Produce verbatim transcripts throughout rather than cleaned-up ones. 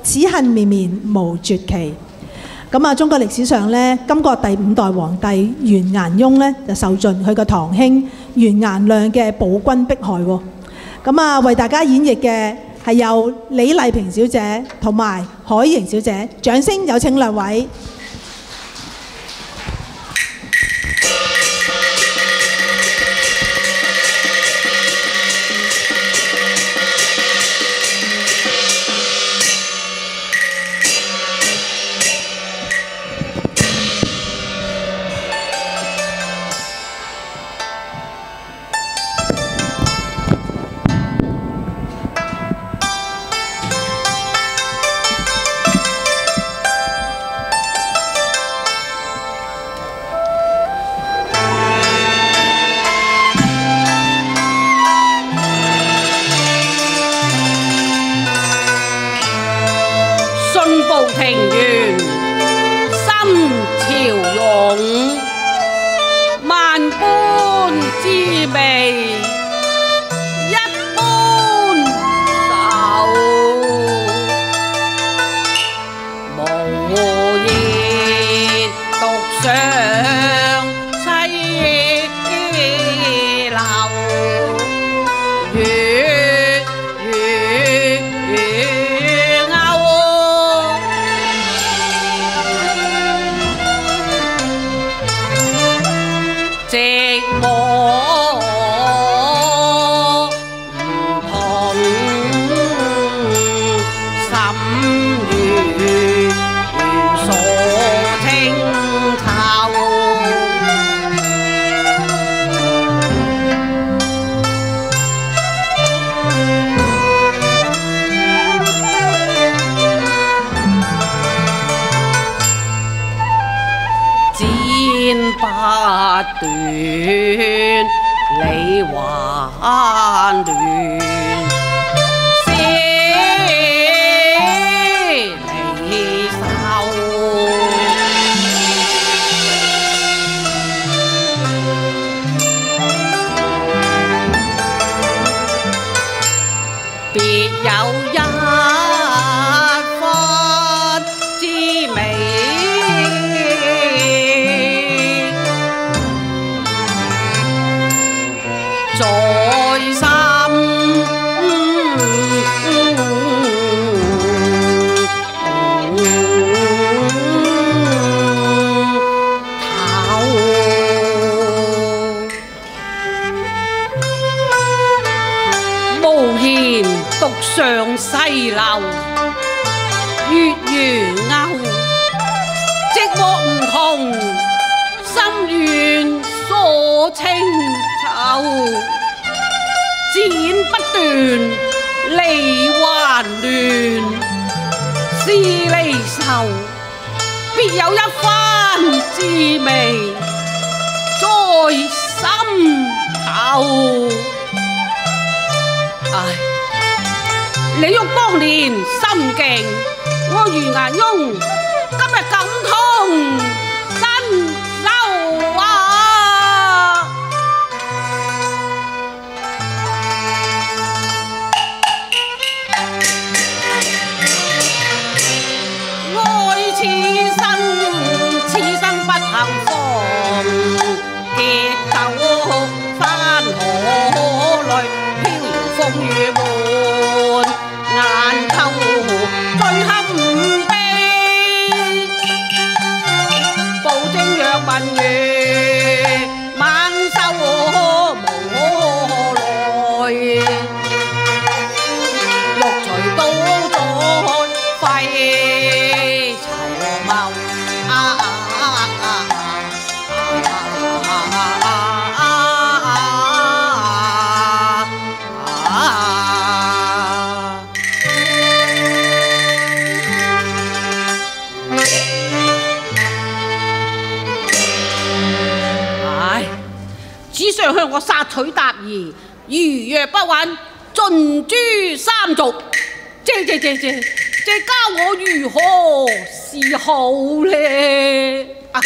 此恨綿綿無絕期。咁啊，中國歷史上咧，金國第五代皇帝完顏雍咧就受盡佢個堂兄完顏亮嘅暴君迫害喎。咁啊，為大家演繹嘅係由李麗萍小姐同埋海瑩小姐，掌聲有請兩位。 向我殺取達兒，如若不允，盡誅三族。這這這這這教我如何是好呢？啊！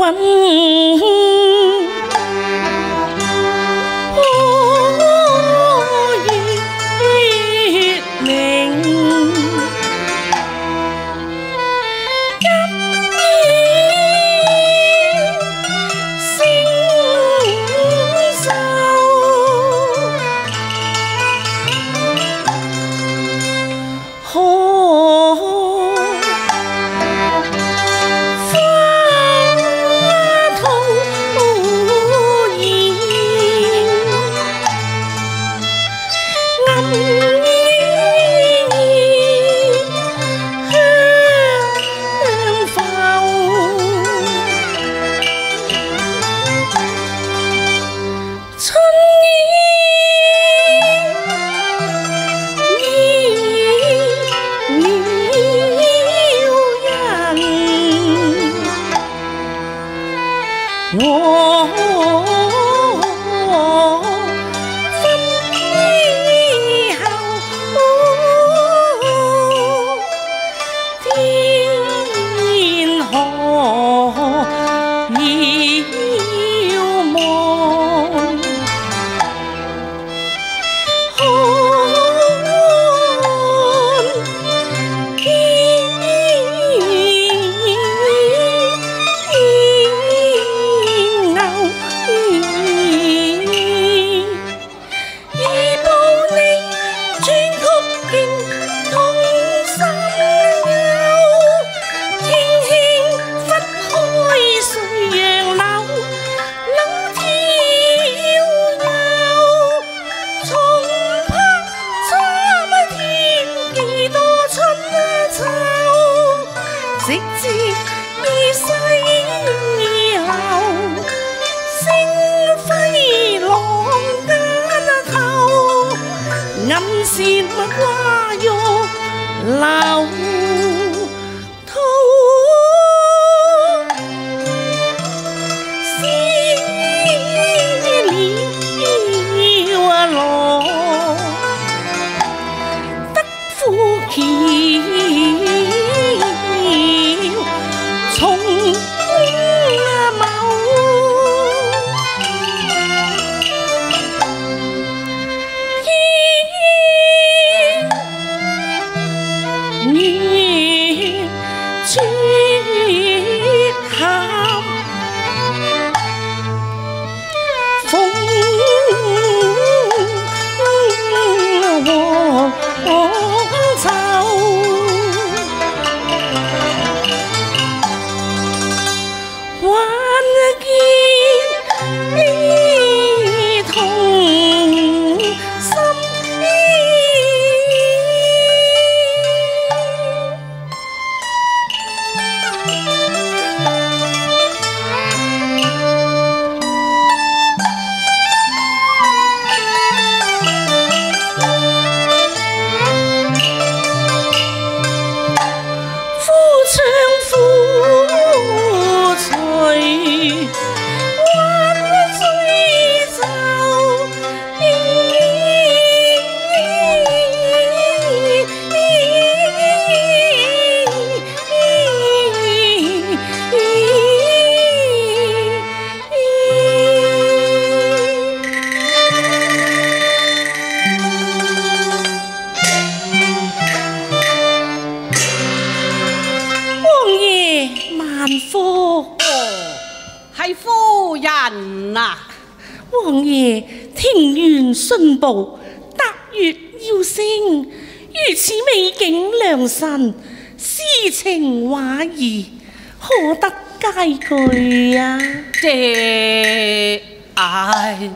王爷庭院信步，踏月邀星，如此美景良辰，诗情画意，可得佳句啊！ 謝嗌，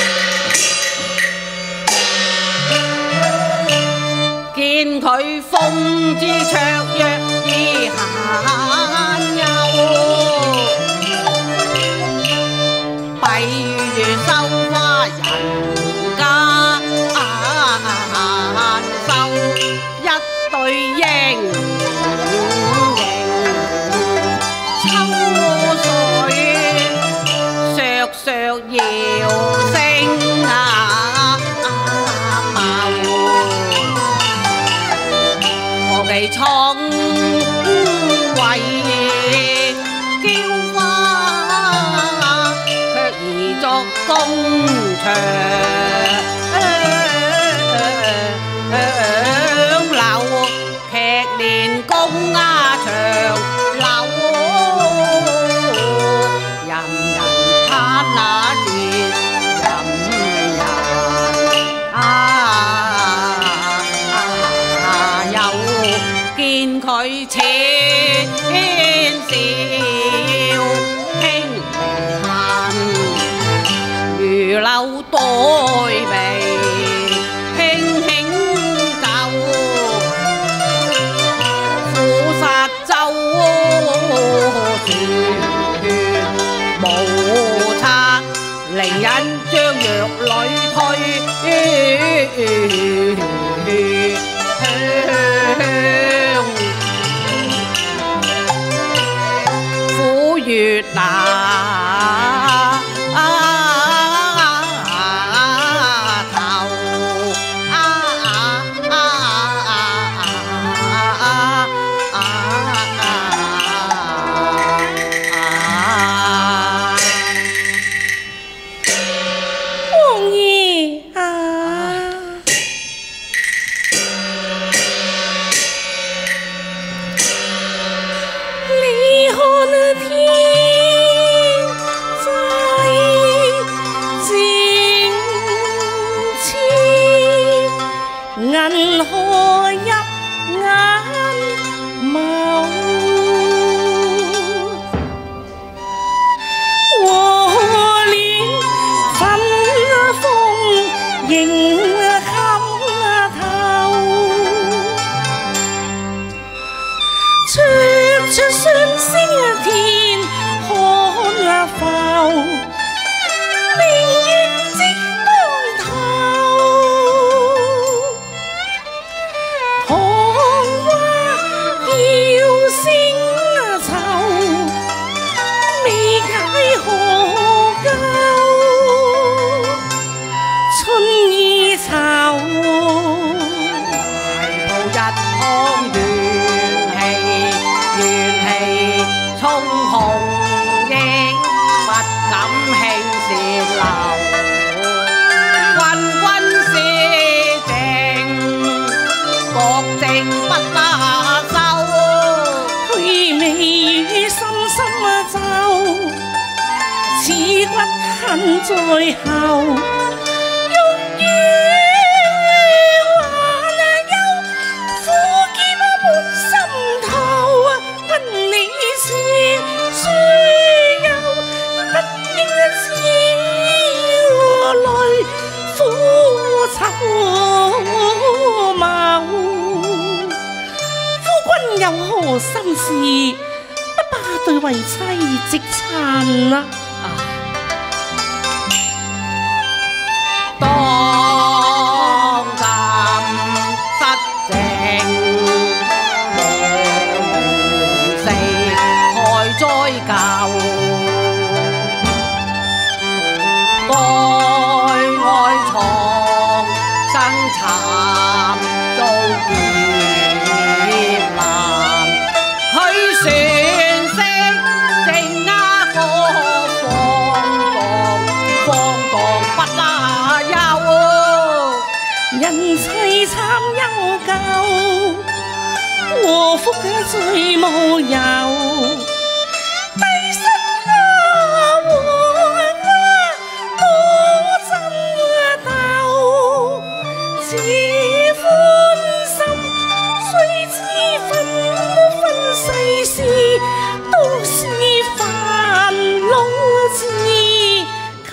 見佢風姿卓約已閒遊。如繡花人家繡一對英秋水削削搖聲啊何其蒼為嬌花工場樓，劇連公鴉長柳，人人攀那節任人啊！又見佢淺笑輕恨，如柳黛眉輕輕皺，苦殺舟船無策，令人將弱女推。苦月那頭啊王爺啊！你看天際靜切，銀河入眼眸。和戀粉風迎冚頭，灼灼雙星天看浮，明月即當頭。桃花飄星愁，未解何舊？春意愁， 一腔怨氣，怨氣沖紅英，不敢輕泄流。君君思靜，國政不得收。 虛眉深深皺，此骨恨在後。有何心事，不怕對為妻直殘啊！ 當今失政，望四害災咎，該愛藏生慘遭劫。 人凄慘憂舊，禍福最無由。低身啊，黃啊，多爭鬥，只歡心，雖知分分世事，都是煩惱自求。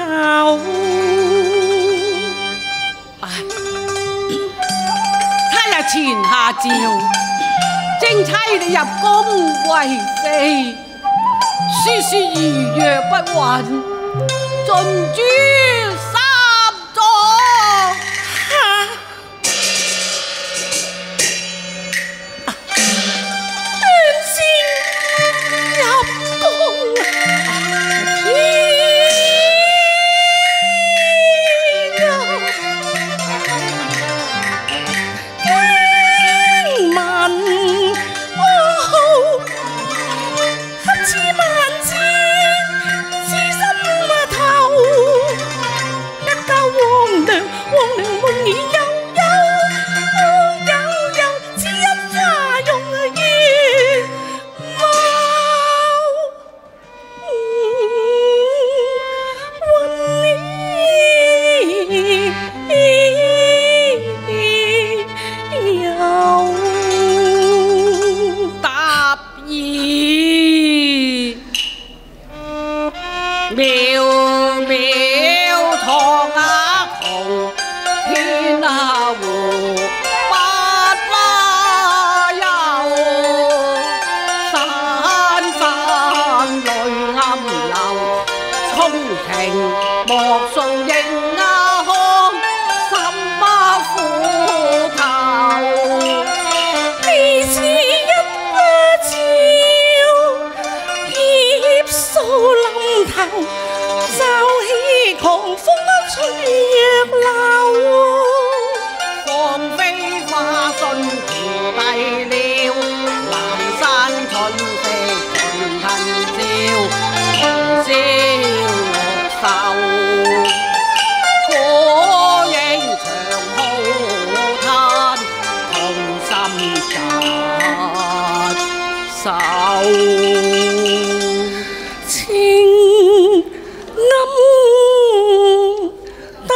前下詔，征妻你入宮為妃，書書如若不允，盡誅三族。 哈！斷線入宮天啊！ 莫數應啊看什麼苦頭， 你似一朝葉掃臨頭，驟起狂風吹弱流。 放飛花信調低了，南山春色盡恨照，紅燒樂手，火影長浩嘆，痛心疾首。 情暗淡，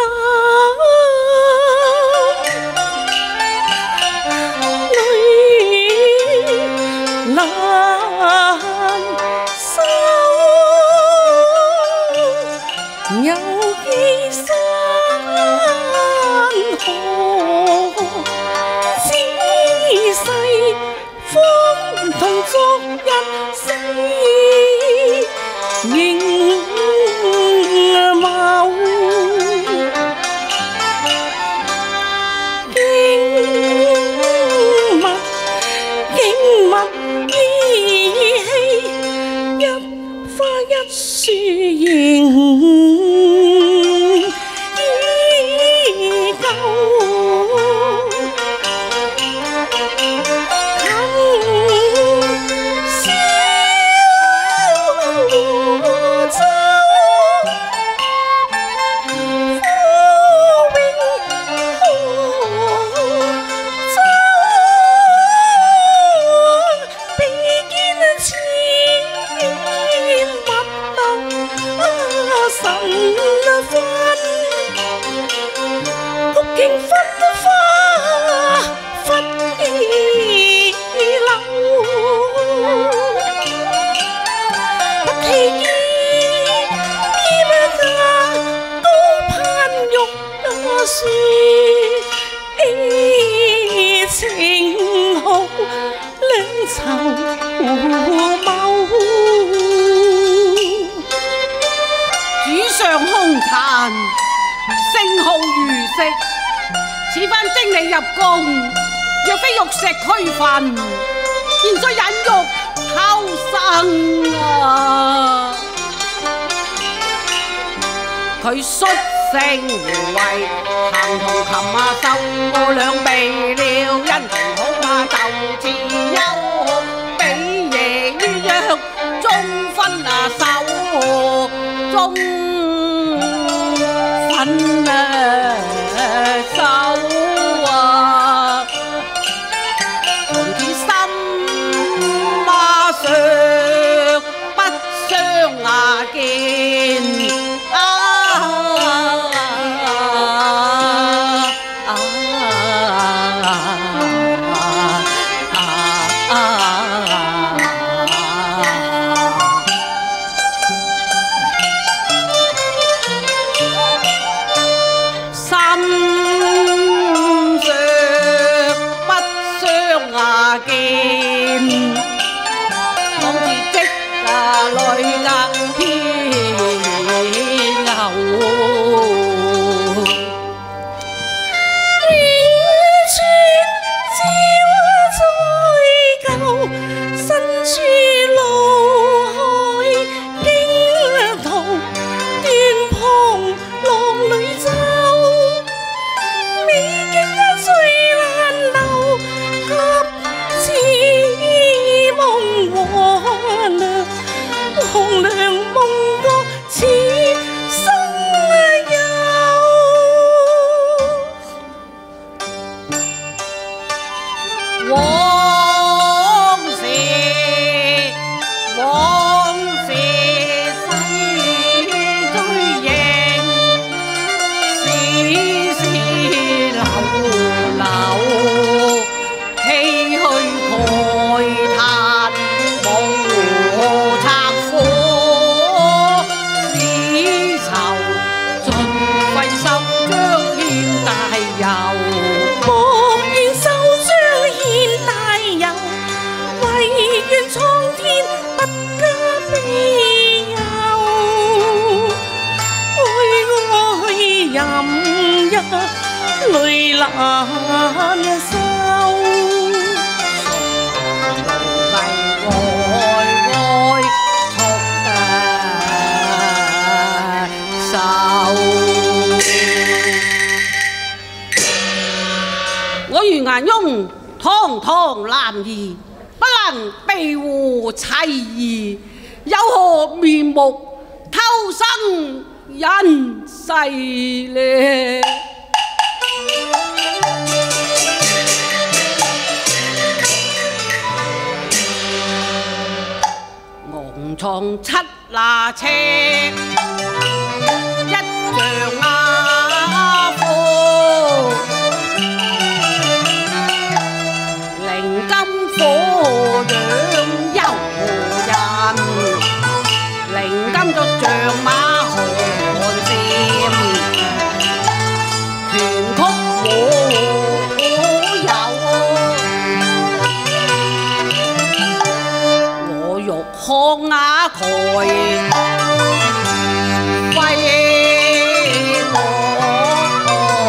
淚難收，有幾山河，此世方同昨日死。應貌經物經物依稀，一花一樹仍依舊。情號兩籌謀， 主上凶殘，聲號如石，此番徵你入宮，若非玉石俱焚，現在忍辱偷生啊！佢率性胡為，行同擒下手，我倆避了，因情好怕就似休，比夜鴛鴦終分啊手，終分啊手啊！從此心馬上不相牙見。 苍天不加庇佑，愛淚難收。 我余顏雍堂堂男兒，不能庇護妻兒，有何面目偷生人世呢？昂藏七那尺，一丈瓦闊，靈金火養遊人，靈金作象馬寒劍，拳曲我有，我欲看雅蓋揮我。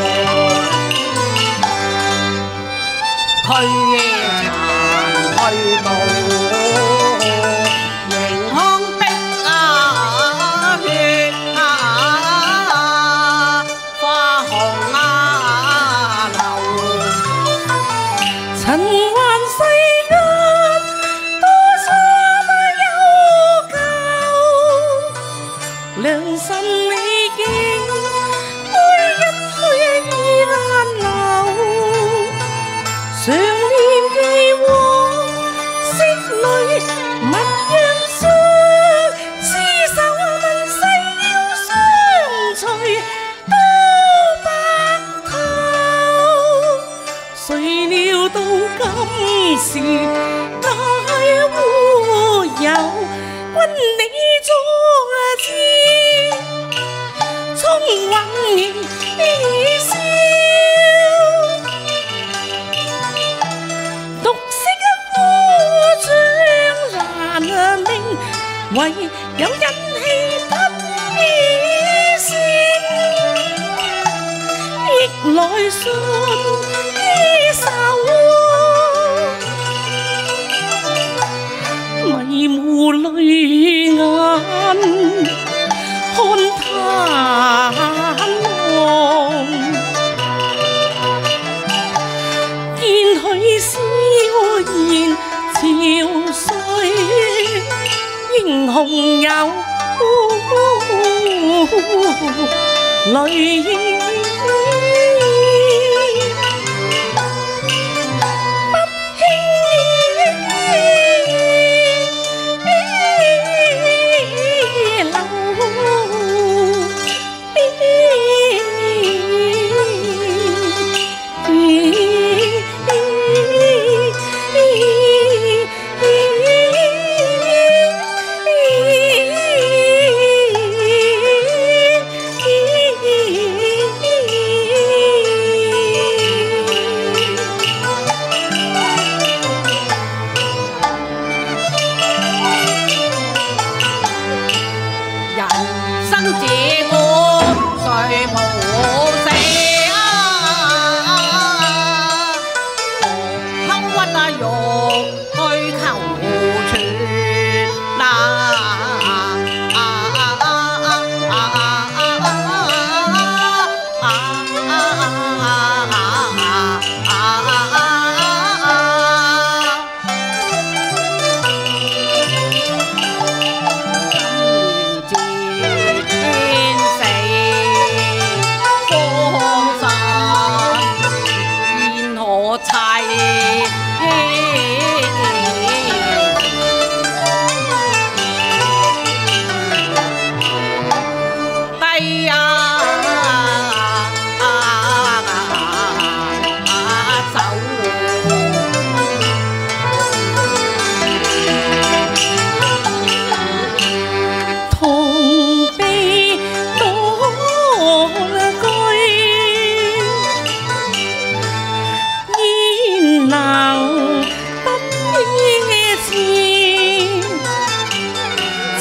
去夜殘去到，凝康碧啊血啊，花紅啊流。 塵寰世間多少有舊，良辰美景每一去已難留。常念既往昔裏勿讓相，廝守問世要相隨到白頭。誰料到今時大烏有，君你作知，聰穎已消。獨色孤掌難明，唯有人氣不易善，逆來信依手，迷糊淚眼看他望，見佢笑言憔悴，英雄有淚意。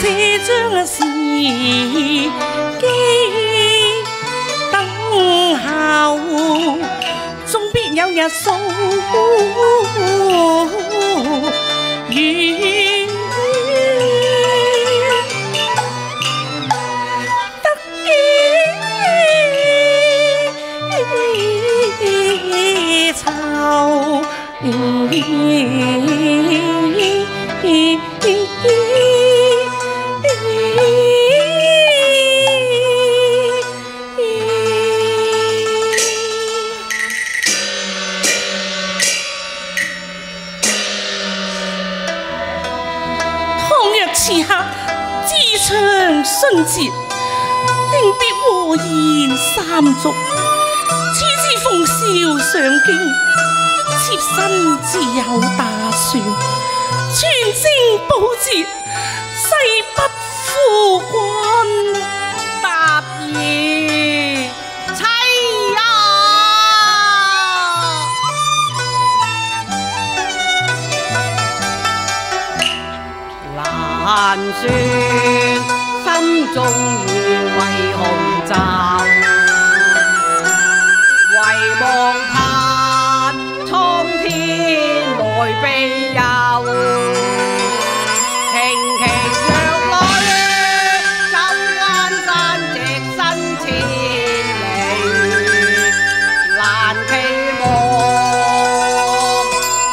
將時機等必有日數遠。愁倘若此刻枝腸信節，定必和言三俗。風蕭上京，妾身自有打算，全征報捷，誓不負君。 答兒妻啊，難說心中意為紅袖。遺望盼蒼天來庇佑，瓊瓊若女走關山隻身千里，難期望。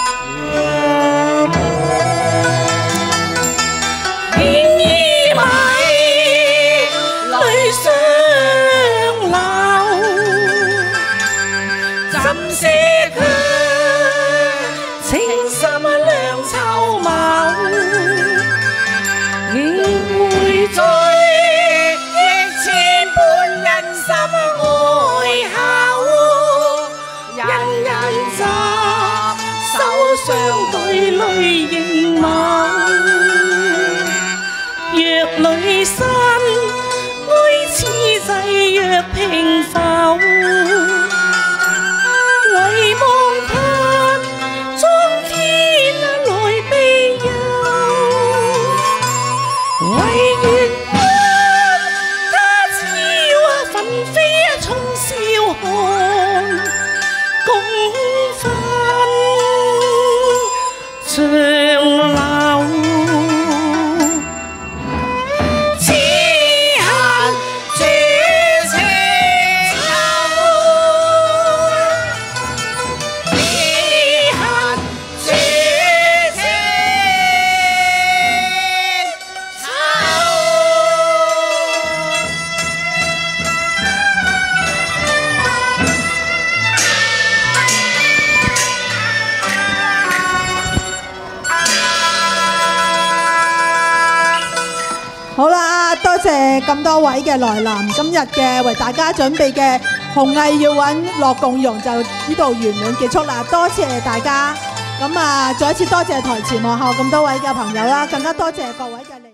天衣迷淚相流。怎捨卻情深兩籌謀，仍會追憶千般恩深愛厚，人人集手相對淚凝眸，若淚生愛此際若平浮。遺望盼蒼天來庇佑，唯願君他朝奮飛衝霄漢，共分長流。 好啦，多謝咁多位嘅來臨，今日嘅為大家準備嘅紅藝要揾樂共融就呢度圓滿結束啦，多謝大家。咁啊，再一次多謝台前幕後咁多位嘅朋友啦，更加多謝各位嘅。